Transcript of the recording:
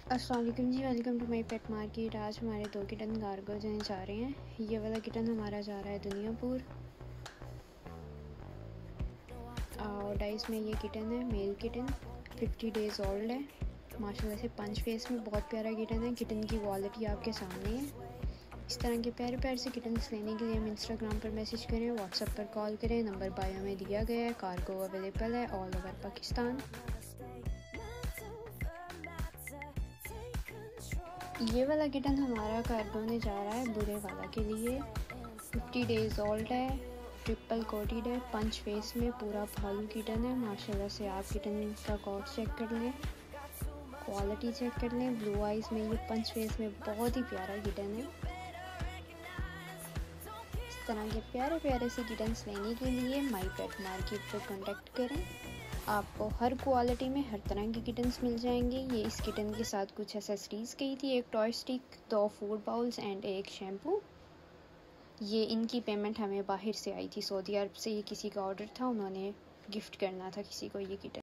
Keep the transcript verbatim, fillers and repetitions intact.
अस्सलाम वालेकुम जी, welcome to my pet market. आज हमारे दो किटन कार्गो जाने जा रहे हैं। ये वाला किटन हमारा जा रहा है दुनियापुर और डाइस में ये किटन है, male kitten, fifty days old है। माशाल्लाह से पंच फेस में बहुत प्यारा किटन है। किटन की क्वालिटी आपके सामने है। इस तरह के प्यारे प्यारे से किटन्स लेने के लिए हम इंस्टाग्राम पर मैसेज करें, व्हाट्सएप पर कॉल करें। नंबर बायो में दिया गया है। कार्गो अवेलेबल है ऑल ओवर पाकिस्तान। ये वाला किटन हमारा कार्गो में जा रहा है बुरे वाला के लिए। फिफ्टी डेज़ ओल्ड है, ट्रिपल कोटेड है, पंच फेस में पूरा भालू किटन है। माशाल्लाह से आप किटन का कोट चेक कर लें, क्वालिटी चेक कर लें। ब्लू आइज़ में ये पंच फेस में बहुत ही प्यारा किटन है। इस तरह के प्यारे प्यारे से किटन्स लेने के लिए माई पेट मार्केट पर कॉन्टेक्ट करें। आपको हर क्वालिटी में हर तरह के किटन्स मिल जाएंगे। ये इस किटन के साथ कुछ एसेसरीज गई थी, एक टॉय स्टिक, दो फूड बाउल्स एंड एक शैम्पू। ये इनकी पेमेंट हमें बाहर से आई थी, सऊदी अरब से। ये किसी का ऑर्डर था, उन्होंने गिफ्ट करना था किसी को ये किटन।